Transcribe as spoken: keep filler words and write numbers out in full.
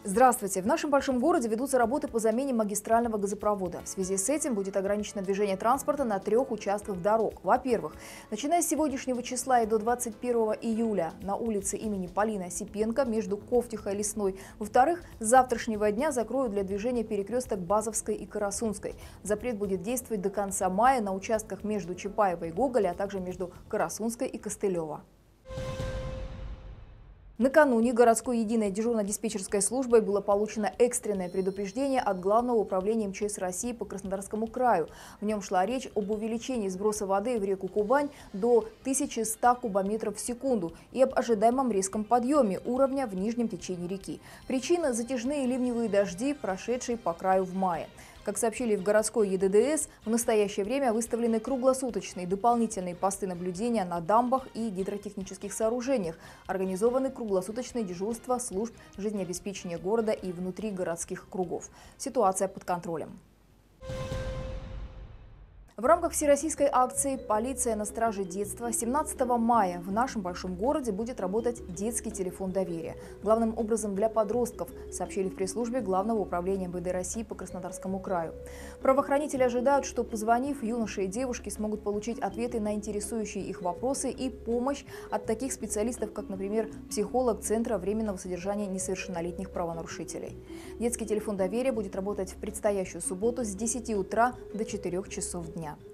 Здравствуйте! В нашем большом городе ведутся работы по замене магистрального газопровода. В связи с этим будет ограничено движение транспорта на трех участках дорог. Во-первых, начиная с сегодняшнего числа и до двадцать первого июля на улице имени Полины Осипенко между Ковтихой и Лесной. Во-вторых, с завтрашнего дня закроют для движения перекресток Базовской и Карасунской. Запрет будет действовать до конца мая на участках между Чапаева и Гоголя, а также между Карасунской и Костылева. Накануне городской единой дежурно-диспетчерской службой было получено экстренное предупреждение от Главного управления МЧС России по Краснодарскому краю. В нем шла речь об увеличении сброса воды в реку Кубань до тысячи ста кубометров в секунду и об ожидаемом резком подъеме уровня в нижнем течении реки. Причина – затяжные ливневые дожди, прошедшие по краю в мае. Как сообщили в городской Е Д Д С, в настоящее время выставлены круглосуточные дополнительные посты наблюдения на дамбах и гидротехнических сооружениях. Организованы круглосуточные дежурства служб жизнеобеспечения города и внутригородских кругов. Ситуация под контролем. В рамках всероссийской акции «Полиция на страже детства» семнадцатого мая в нашем большом городе будет работать детский телефон доверия. Главным образом для подростков, сообщили в пресс-службе Главного управления Эм Вэ Дэ России по Краснодарскому краю. Правоохранители ожидают, что, позвонив, юноши и девушки смогут получить ответы на интересующие их вопросы и помощь от таких специалистов, как, например, психолог Центра временного содержания несовершеннолетних правонарушителей. Детский телефон доверия будет работать в предстоящую субботу с десяти утра до четырёх часов дня.